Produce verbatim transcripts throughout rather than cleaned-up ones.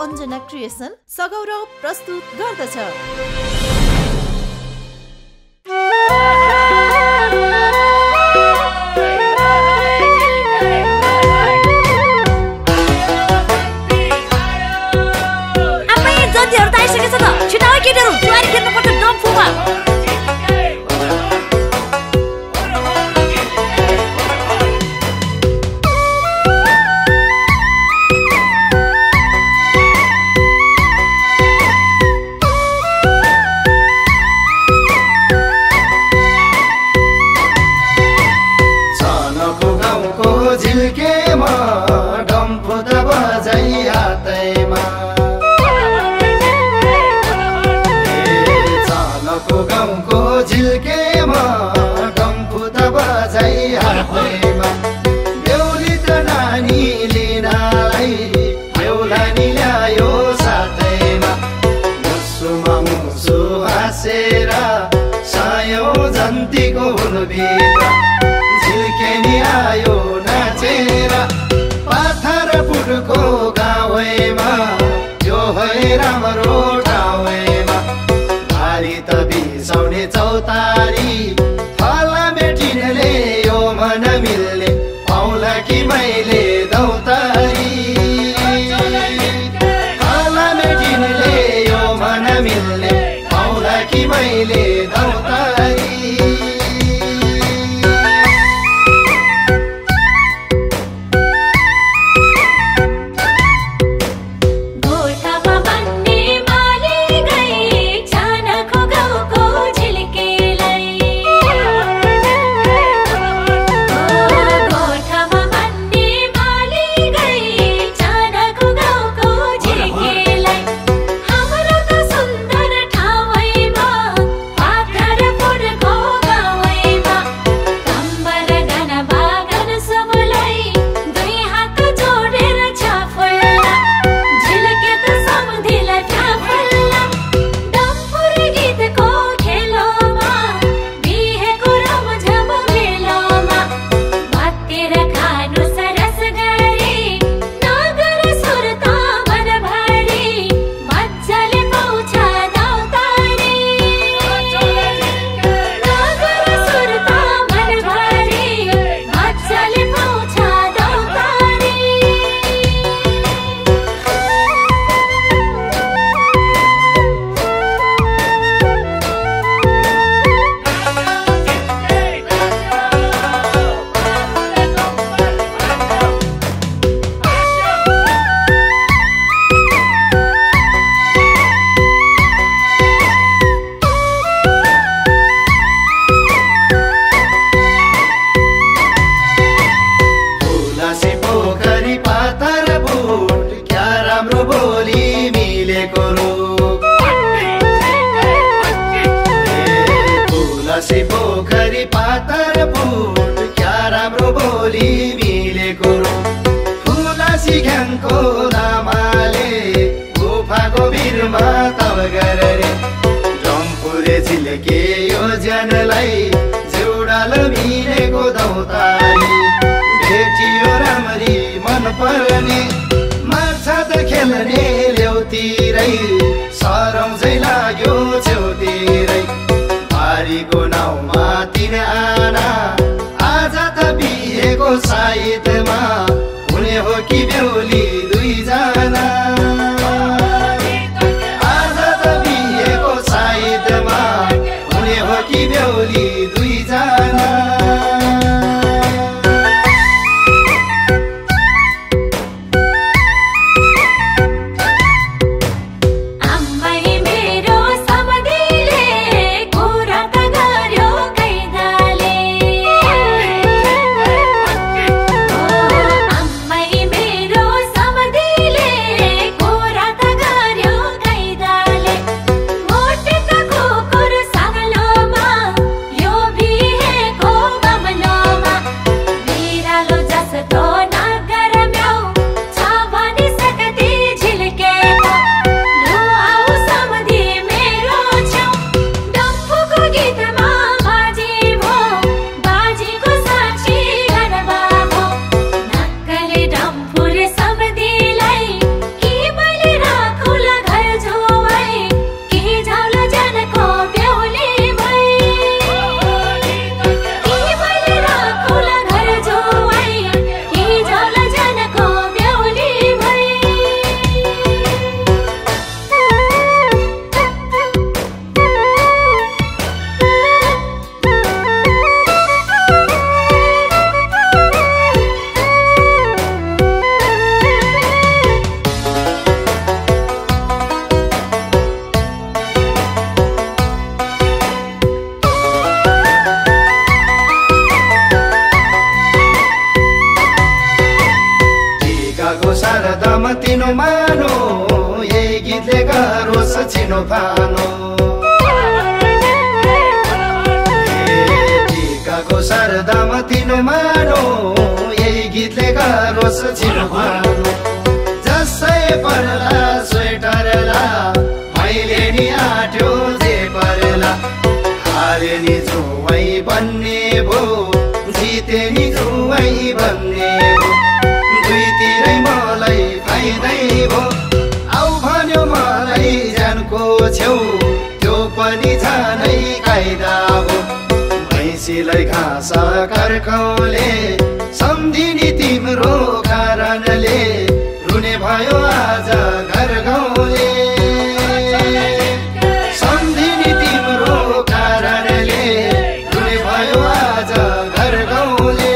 Anjana creation सगौरव प्रस्तुत गर्दछ। झिल्केनी आयो नाचेर पाथर पुटको गाउँमा यो है राम्रो ठाउँमा भारी त बिसाउने चौतारी फला मेटिनेले यो मन मिल्ने पाउला कि मैले दौतारी फला मेटिनेले यो मन मिल्ने पाउला कि मैले दौतारी पोखरी पातर पुट क्या राम्रो बोली मिलेको फुलासी घ्यानको लामाले गुफाको भिरमा तब गरे रम्पुरे झिल्के यो जनलाई जोडाल मिलेको दौतारी भेटियो राम्री मन पर्ने माछा त खेल्ने ल्याउतिरै सरम चाहिँ लाग्यो छेउतिरै को नाउँमा तिन आना आज त बिहेको साइतमा हुने हो कि बेहुली दुईजना आज त बिहेको साइतमा हुने हो कि बेहुली दुईजना मेरो समधिले कुरा त गर्यो कैदाले सरदम तिनो मानो यही गीतले गरोस् चिनो पानो टिकाको सरदम तिनो मानो यही गीतले गरोस् चिनो पानो जसै पर्ला स्वेटरला मैले नि आट्यो जे पर्ला हारे नि जुवै बन्ने भो जिते नि जुवै बन्ने भो दुईतिरै मलाई फाइदै भो आउ भन्यो मलाई जानको छेउ त्यो पनि झनै कायदा भो भैँसीलाई घाँस कर्काउले सम्झिनी तिम्रो कारणले रुने भयो आज घर गाउँले सम्झिनी तिम्रो कारणले रुने भयो आज घर गाउँले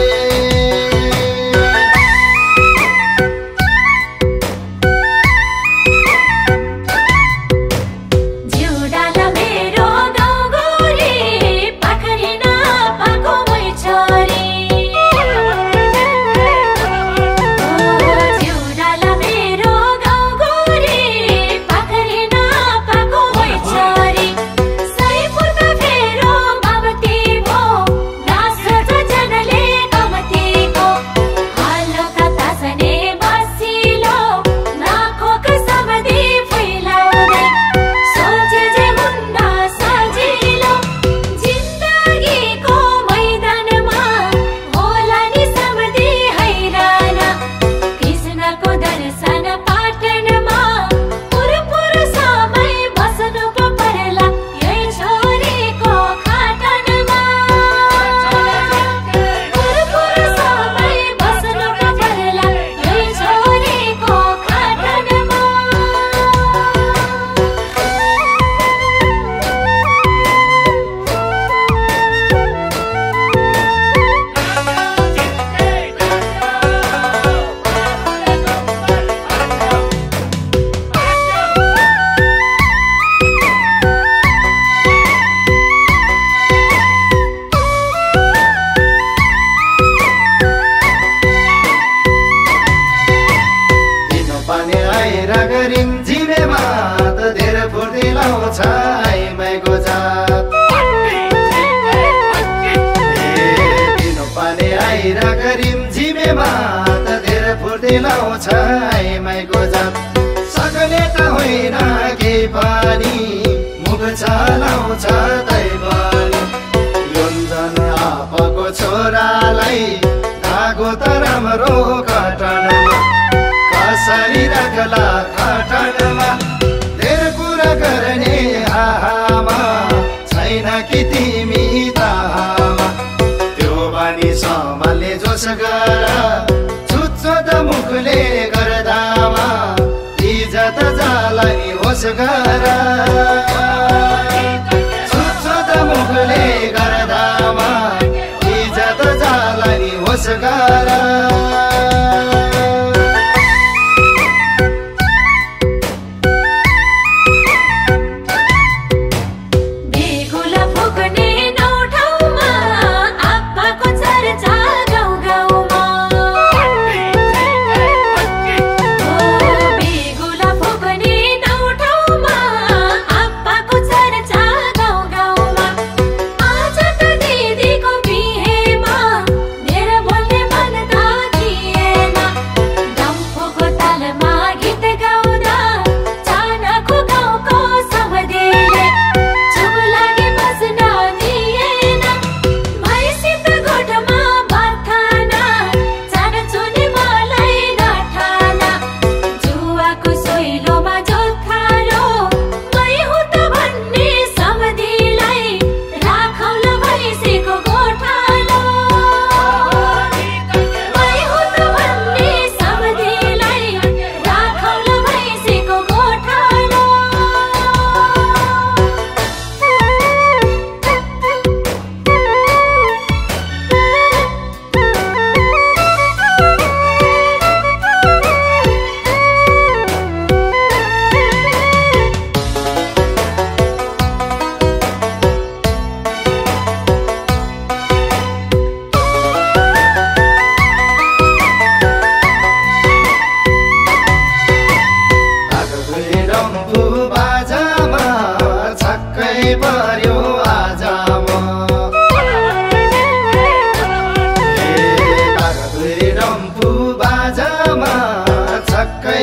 लाउँछ आइमाईको जात सक्ने त होइन के पनि मुख चलाउँछ तै पनि योन्जन आपको छोरालाई धागो त राम्रो कटनमा कसरी राखला खटनमा धेरै कुरा गर्ने आमा छैन कि तिमी तामा त्यो बानी सम्हाल्ने जोस गर मुखले गर्दामा इज्जत जाला नि होस् गर सुत्छ त मुखले गर्दामा इज्जत जाला नि होस् गर मन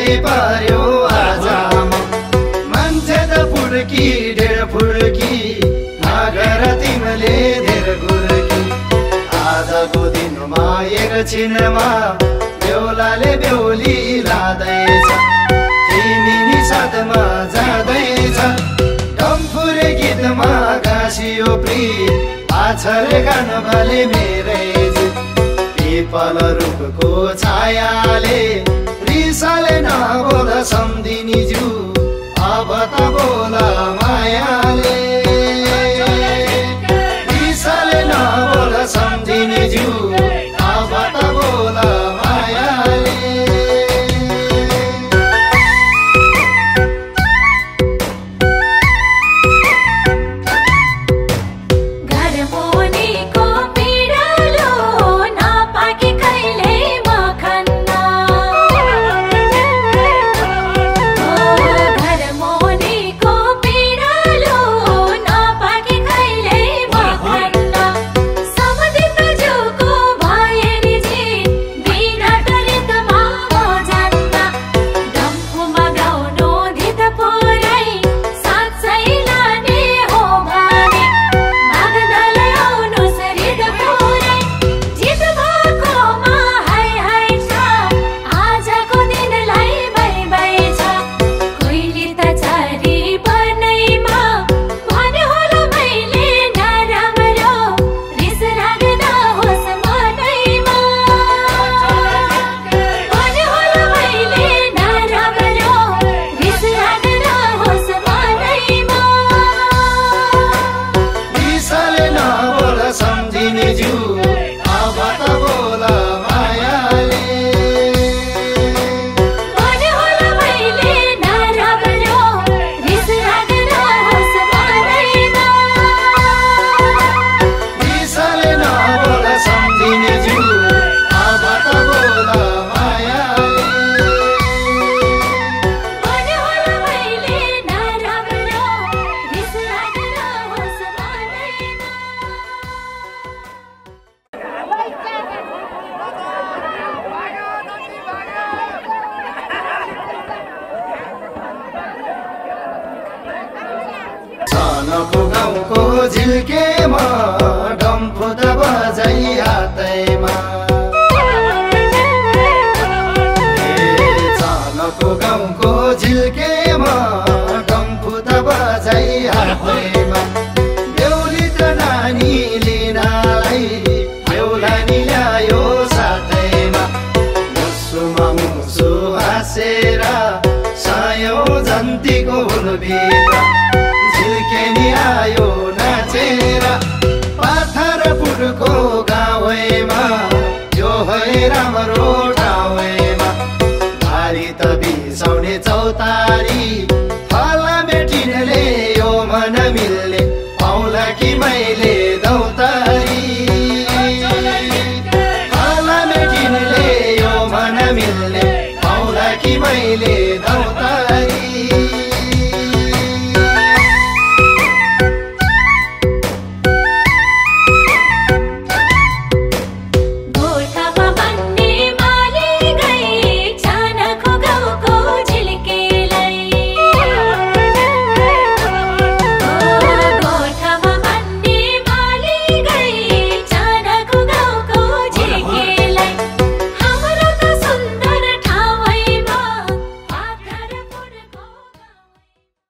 पर्यो आज मान्छे त फुर्की ढेर फुर्की नगर तिमीले धेर गुर्की आजको दिनमा एकछिनमा बेहुलाले बेहुली लाँदैछ तिमी नि साथमा जाँदैछ डम्फुरे गीतमा गाँसियो प्रिय पाछरे गान भाले मेरै पिपल रुखको छायाले रिसाले नबोल सम्धिनी जू अब त बोल मायाले रिसाले नबोल सम्धिनी जू अब त बोल मायाले सानको गाउँको झिल्केमा डम्फु त बजाइ हातैमा सानको गाउँको झिल्केमा डम्फु त बजाइ हातैमा बेहुली त नानी लिनलाई बेहुलानी ल्यायो साथैमा मुसुमा मुसु हाँसेर सायौँ जन्तीको हुलभित्र झिल्केनी आयो नाचेर पाथरपुरको गाउँमा यो है राम्रो ठाउँमा भारी त बिसाउने चौतारी फला मेटिनले यो मन मिल्ने पाउला कि मैले दौतारी फला मेटिनले यो मन मिल्ने पाउला कि मैले